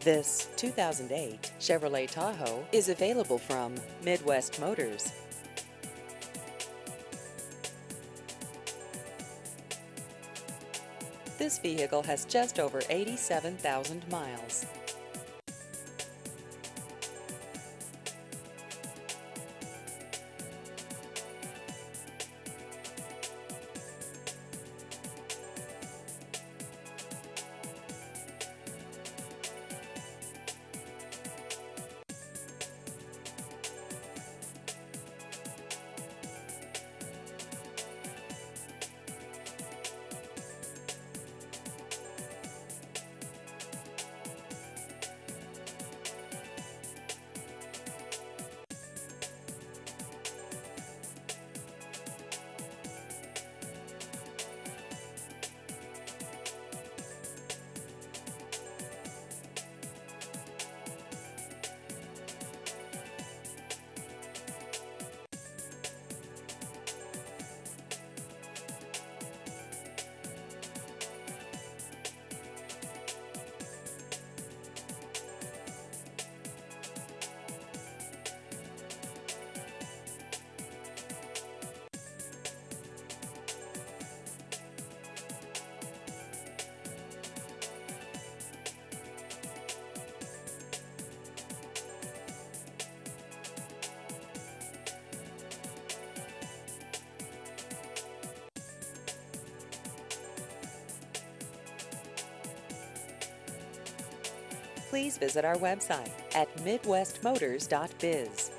This 2008 Chevrolet Tahoe is available from Midwest Motors. This vehicle has just over 87,000 miles. Please visit our website at midwestmotors.biz.